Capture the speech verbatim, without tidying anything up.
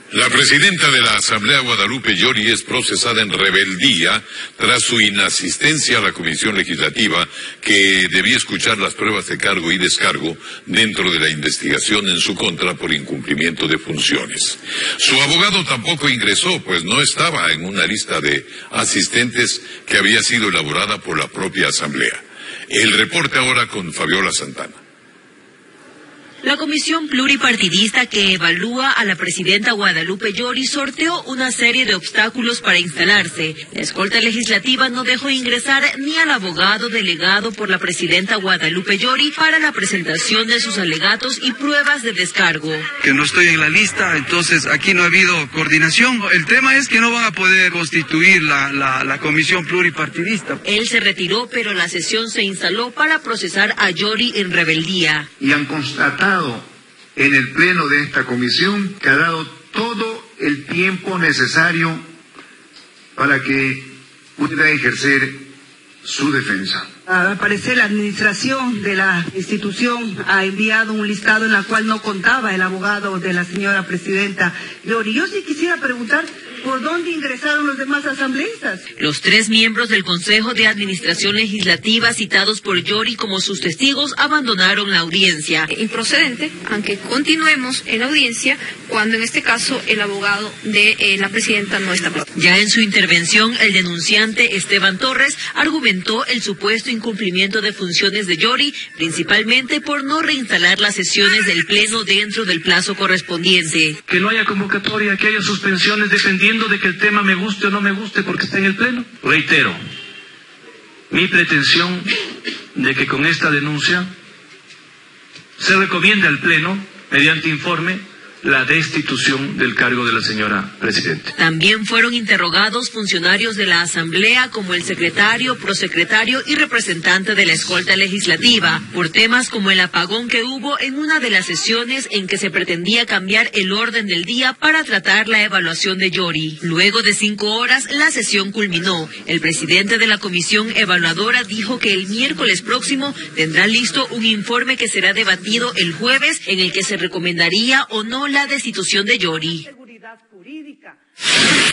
La presidenta de la Asamblea, Guadalupe Llori, es procesada en rebeldía tras su inasistencia a la Comisión Legislativa que debía escuchar las pruebas de cargo y descargo dentro de la investigación en su contra por incumplimiento de funciones. Su abogado tampoco ingresó, pues no estaba en una lista de asistentes que había sido elaborada por la propia Asamblea. El reporte ahora con Fabiola Santana. La comisión pluripartidista que evalúa a la presidenta Guadalupe Llori sorteó una serie de obstáculos para instalarse. La escolta legislativa no dejó ingresar ni al abogado delegado por la presidenta Guadalupe Llori para la presentación de sus alegatos y pruebas de descargo. Que no estoy en la lista, entonces aquí no ha habido coordinación. El tema es que no van a poder constituir la, la, la comisión pluripartidista. Él se retiró, pero la sesión se instaló para procesar a Llori en rebeldía. Y han constatado en el pleno de esta comisión que ha dado todo el tiempo necesario para que pudiera ejercer su defensa. Al parecer la administración de la institución ha enviado un listado en el cual no contaba el abogado de la señora presidenta Llori. Yo sí quisiera preguntar por dónde ingresaron los demás asambleístas. Los tres miembros del Consejo de Administración Legislativa citados por Llori como sus testigos abandonaron la audiencia. Improcedente, aunque continuemos en la audiencia, cuando en este caso el abogado de eh, la presidenta no está presente. Ya en su intervención, el denunciante Esteban Torres argumentó el supuesto incumplimiento de funciones de Llori, principalmente por no reinstalar las sesiones del Pleno dentro del plazo correspondiente. Que no haya convocatoria, que haya suspensiones dependiendo de que el tema me guste o no me guste porque está en el Pleno. Reitero, mi pretensión de que con esta denuncia se recomiende al Pleno, mediante informe, la destitución del cargo de la señora presidenta. También fueron interrogados funcionarios de la Asamblea como el secretario, prosecretario y representante de la escolta legislativa por temas como el apagón que hubo en una de las sesiones en que se pretendía cambiar el orden del día para tratar la evaluación de Llori. Luego de cinco horas, la sesión culminó. El presidente de la comisión evaluadora dijo que el miércoles próximo tendrá listo un informe que será debatido el jueves en el que se recomendaría o no la destitución de Llori.